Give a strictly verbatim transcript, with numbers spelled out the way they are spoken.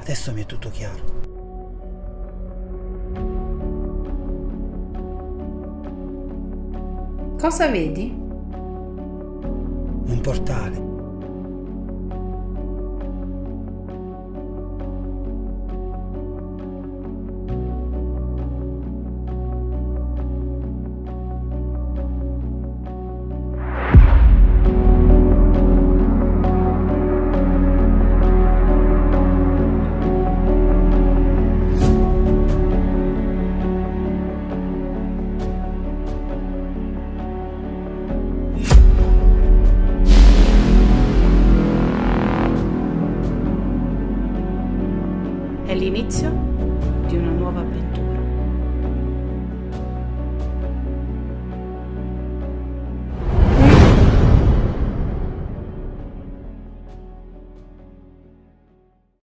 Adesso mi è tutto chiaro. Cosa vedi? Un portale. È l'inizio di una nuova avventura.